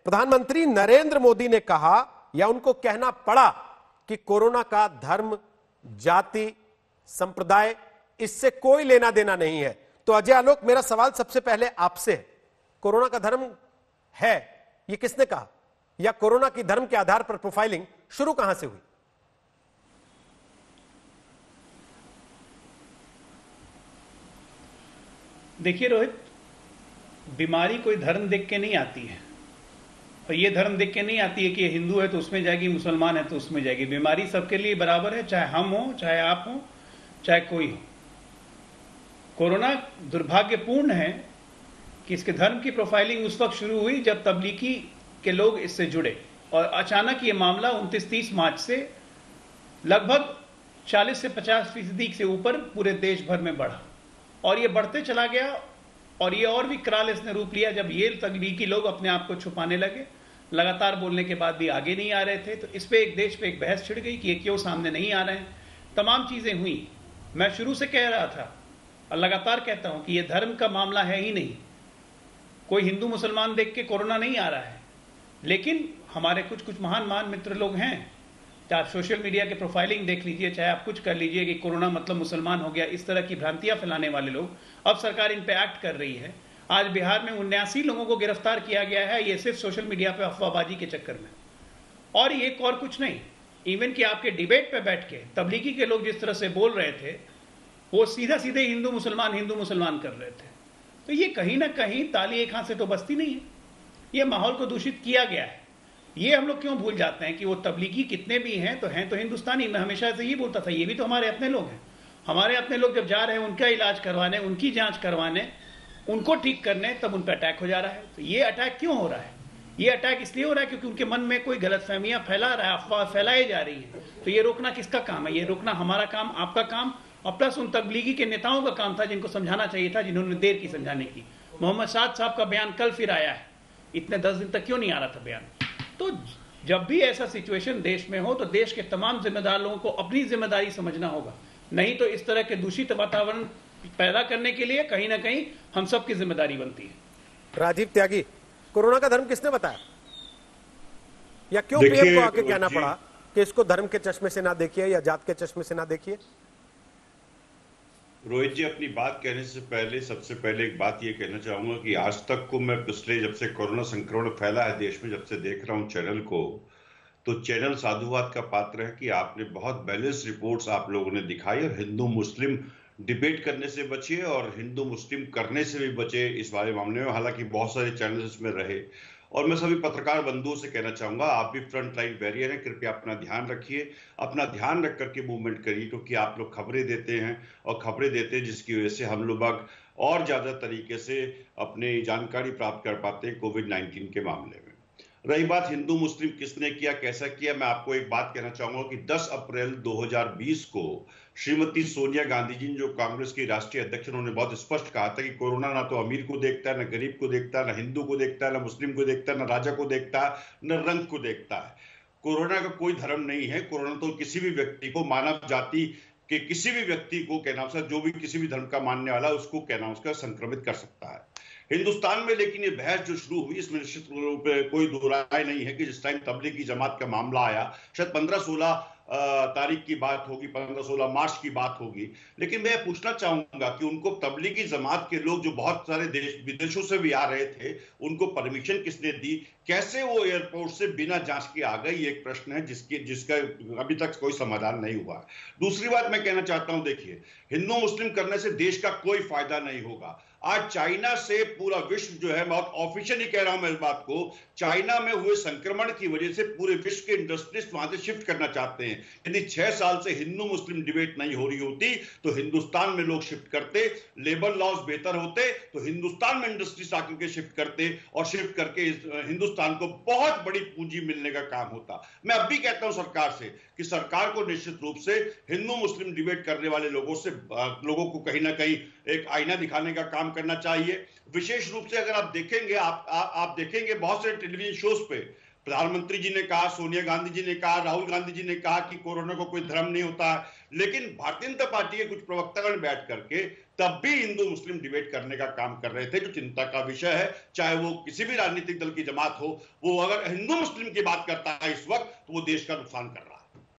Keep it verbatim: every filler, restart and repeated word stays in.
प्रधानमंत्री नरेंद्र मोदी ने कहा या उनको कहना पड़ा कि कोरोना का धर्म, जाति, संप्रदाय इससे कोई लेना देना नहीं है। तो अजय आलोक, मेरा सवाल सबसे पहले आपसे है, कोरोना का धर्म है ये किसने कहा, या कोरोना की धर्म के आधार पर प्रोफाइलिंग शुरू कहां से हुई? देखिए रोहित, बीमारी कोई धर्म देख के नहीं आती है, और ये धर्म देख के नहीं आती है कि ये हिंदू है तो उसमें जाएगी, मुसलमान है तो उसमें जाएगी। बीमारी सबके लिए बराबर है, चाहे हम हो, चाहे आप हो, चाहे कोई हो। कोरोना दुर्भाग्यपूर्ण है कि इसके धर्म की प्रोफाइलिंग उस वक्त शुरू हुई जब तबलीगी के लोग इससे जुड़े, और अचानक ये मामला उनतीस तीस मार्च से लगभग चालीस से पचास फीसदी से ऊपर पूरे देश भर में बढ़ा, और ये बढ़ते चला गया। और ये और भी कराल इसने रूप लिया जब ये तबलीगी लोग अपने आप को छुपाने लगे, लगातार बोलने के बाद भी आगे नहीं आ रहे थे। तो इस पे एक देश पे एक बहस छिड़ गई कि ये क्यों सामने नहीं आ रहे हैं। तमाम चीजें हुई। मैं शुरू से कह रहा था और लगातार कहता हूं कि ये धर्म का मामला है ही नहीं। कोई हिंदू मुसलमान देख के कोरोना नहीं आ रहा है, लेकिन हमारे कुछ कुछ महान महान मित्र लोग हैं। चाहे आप सोशल मीडिया के प्रोफाइलिंग देख लीजिए, चाहे आप कुछ कर लीजिए कि कोरोना मतलब मुसलमान हो गया, इस तरह की भ्रांतियां फैलाने वाले लोग, अब सरकार इन पे एक्ट कर रही है। आज बिहार में उन्यासी लोगों को गिरफ्तार किया गया है, ये सिर्फ सोशल मीडिया पे अफवाहबाजी के चक्कर में, और ये और कुछ नहीं। इवन कि आपके डिबेट पे बैठ के तबलीगी के लोग जिस तरह से बोल रहे थे, वो सीधा सीधे हिंदू मुसलमान हिंदू मुसलमान कर रहे थे। तो ये कहीं ना कहीं ताली एक हाथ से तो बसती नहीं है, ये माहौल को दूषित किया गया है। ये हम लोग क्यों भूल जाते हैं कि वो तबलीगी कितने भी हैं तो हैं तो हिंदुस्तानी। मैं हमेशा से ये बोलता था, ये भी तो हमारे अपने लोग हैं। हमारे अपने लोग जब जा रहे हैं उनका इलाज करवाने, उनकी जांच करवाने, उनको ठीक करने, तब उन पर अटैक हो जा रहा है। तो ये अटैक क्यों हो रहा है? ये अटैक इसलिए हो रहा है क्योंकि उनके मन में कोई गलतफहमियां फैला रहा है, अफवाह फैलाई जा रही है। तो ये रोकना किसका काम है? ये रोकना हमारा काम, आपका काम, और प्लस उन तबलीगी के नेताओं का काम था जिनको समझाना चाहिए था, जिन्होंने देर की समझाने की। मोहम्मद साद साहब का बयान कल फिर आया है, इतने दस दिन तक क्यों नहीं आ रहा था बयान? तो जब भी ऐसा सिचुएशन देश में हो तो देश के तमाम जिम्मेदार लोगों को अपनी जिम्मेदारी समझना होगा, नहीं तो इस तरह के दूषित वातावरण पैदा करने के लिए कहीं ना कहीं हम सब की जिम्मेदारी बनती है। राजीव त्यागी, कोरोना का धर्म किसने बताया, या क्यों पीएम को आके कहना पड़ा कि इसको धर्म के चश्मे से ना देखिए या जात के चश्मे से ना देखिए? रोहित जी, अपनी बात कहने से पहले सबसे पहले एक बात ये कहना चाहूंगा कि आज तक को मैं पिछले जब से कोरोना संक्रमण फैला है देश में, जब से देख रहा हूं चैनल को, तो चैनल साधुवाद का पात्र है कि आपने बहुत बैलेंस रिपोर्ट्स आप लोगों ने दिखाई, और हिंदू मुस्लिम डिबेट करने से बचे और हिंदू मुस्लिम करने से भी बचे इस वाले मामले में। हालांकि बहुत सारे चैनल इसमें रहे, और मैं सभी पत्रकार बंधुओं से कहना चाहूंगा, आप भी फ्रंट लाइन वॉरियर हैं, कृपया अपना ध्यान रखिए, अपना ध्यान रख करके मूवमेंट करिए, क्योंकि आप लोग खबरें देते हैं और खबरें देते हैं जिसकी वजह से हम लोग और ज्यादा तरीके से अपनी जानकारी प्राप्त कर पाते हैं कोविड नाइन्टीन के मामले में। रही बात हिंदू मुस्लिम किसने किया, कैसा किया, मैं आपको एक बात कहना चाहूंगा कि दस अप्रैल दो हज़ार बीस को श्रीमती सोनिया गांधी जी, जो कांग्रेस की राष्ट्रीय अध्यक्ष, उन्होंने बहुत स्पष्ट कहा था कि कोरोना ना तो अमीर को देखता है, ना गरीब को देखता है, ना हिंदू को देखता है, ना मुस्लिम को देखता है, ना राजा को देखता है, न रंग को देखता है। कोरोना का कोई धर्म नहीं है। कोरोना तो किसी भी व्यक्ति को, मानव जाति के किसी भी व्यक्ति को कहना, जो भी किसी भी धर्म का मानने वाला उसको कहना उसका संक्रमित कर सकता है हिंदुस्तान में। लेकिन ये बहस जो शुरू हुई, इसमें निश्चित रूप से कोई दो राय नहीं है कि जिस टाइम तबलीगी जमात का मामला आया, शायद पंद्रह सोलह तारीख की बात होगी, पंद्रह सोलह मार्च की बात होगी, लेकिन मैं पूछना चाहूंगा कि उनको तबलीगी जमात के लोग जो बहुत सारे देश विदेशों से भी आ रहे थे, उनको परमिशन किसने दी? कैसे वो एयरपोर्ट से बिना जांच के आ गई? एक प्रश्न है जिसकी जिसका अभी तक कोई समाधान नहीं हुआ। दूसरी बात मैं कहना चाहता हूं, देखिए, हिंदू मुस्लिम करने से देश का कोई फायदा नहीं होगा। आज चाइना से पूरा विश्व जो है, मैं ऑफिशियली कह रहा हूं मैं इस बात को, चाइना में हुए संक्रमण की वजह से पूरे विश्व के इंडस्ट्रीज वहां से शिफ्ट करना चाहते हैं। यदि छह साल से हिंदू मुस्लिम डिबेट नहीं हो रही होती तो हिंदुस्तान में लोग शिफ्ट करते, लेबर लॉज बेहतर होते तो हिंदुस्तान में इंडस्ट्रीज आकर के शिफ्ट करते, और शिफ्ट करके हिंदुस्तान को बहुत बड़ी पूंजी मिलने का काम होता। मैं अब भी कहता हूं सरकार से कि सरकार को निश्चित रूप से हिंदू मुस्लिम डिबेट करने वाले लोगों से लोगों को कहीं ना कहीं एक आईना दिखाने का काम करना चाहिए। विशेष रूप से अगर आप देखेंगे आप आ, आप देखेंगे बहुत से टेलीविजन शोज पे प्रधानमंत्री जी ने कहा, सोनिया गांधी जी ने कहा, राहुल गांधी जी ने कहा कि कोरोना को कोई धर्म नहीं होता है, लेकिन भारतीय जनता पार्टी के कुछ प्रवक्तागण बैठ करके तब भी हिंदू मुस्लिम डिबेट करने का काम कर रहे थे, जो चिंता का विषय है। चाहे वो किसी भी राजनीतिक दल की जमात हो, वो अगर हिंदू मुस्लिम की बात करता है इस वक्त तो वो देश का नुकसान कर रहा है।